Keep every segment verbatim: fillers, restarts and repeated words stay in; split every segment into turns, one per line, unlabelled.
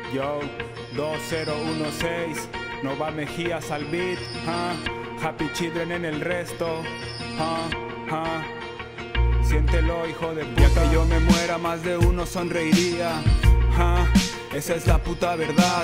Yo, dos cero uno seis, Nova Mejías al beat, huh? Happy Children en el resto, huh? Huh? Siéntelo, hijo de puta. Ya que yo me muera, más de uno sonreiría, huh? Esa es la puta verdad.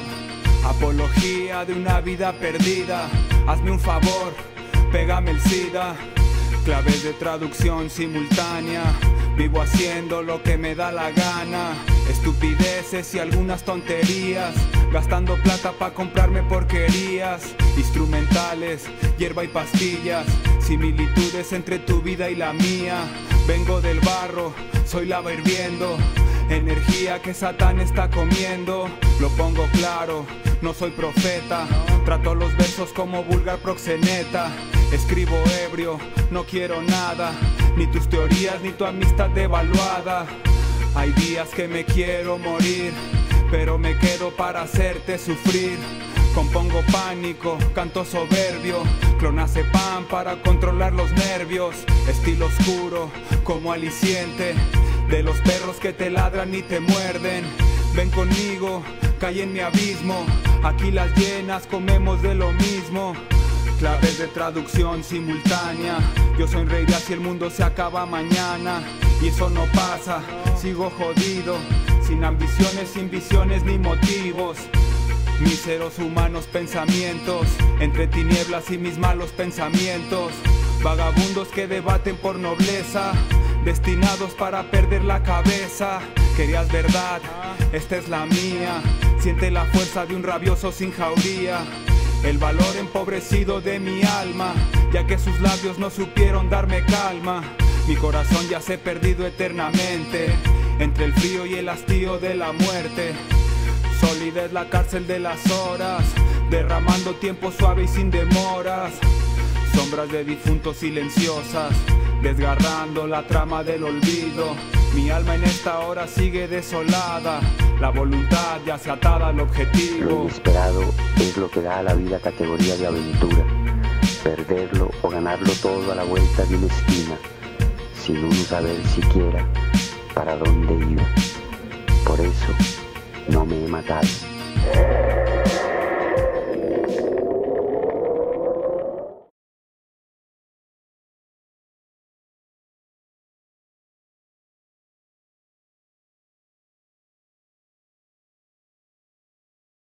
Apología de una vida perdida. Hazme un favor, pégame el SIDA. Claves de traducción simultánea. Vivo haciendo lo que me da la gana. Estupideces y algunas tonterías. Gastando plata pa' comprarme porquerías. Instrumentales, hierba y pastillas. Similitudes entre tu vida y la mía. Vengo del barro, soy lava hirviendo. Energía que Satán está comiendo. Lo pongo claro, no soy profeta. Trato los versos como vulgar proxeneta. Escribo ebrio, no quiero nada. Ni tus teorías ni tu amistad devaluada. Hay días que me quiero morir, pero me quedo para hacerte sufrir. Compongo pánico, canto soberbio. Clonazepam para controlar los nervios. Estilo oscuro, como aliciente de los perros que te ladran y te muerden. Ven conmigo, cae en mi abismo. Aquí las llenas comemos de lo mismo. Claves de traducción simultánea. Yo soy rey de así el mundo se acaba mañana. Y eso no pasa, sigo jodido. Sin ambiciones, sin visiones ni motivos. Míseros humanos pensamientos. Entre tinieblas y mis malos pensamientos. Vagabundos que debaten por nobleza. Destinados para perder la cabeza. Querías verdad, esta es la mía. Siente la fuerza de un rabioso sin jauría. El valor empobrecido de mi alma, ya que sus labios no supieron darme calma. Mi corazón ya se ha perdido eternamente entre el frío y el hastío de la muerte. Sólida es la cárcel de las horas, derramando tiempo suave y sin demoras. Sombras de difuntos silenciosas, desgarrando la trama del olvido. Mi alma en esta hora sigue desolada, la voluntad ya se atada al objetivo.
Lo inesperado es lo que da a la vida categoría de aventura. Perderlo o ganarlo todo a la vuelta de una esquina, sin uno saber siquiera para dónde iba. Por eso no me he matado.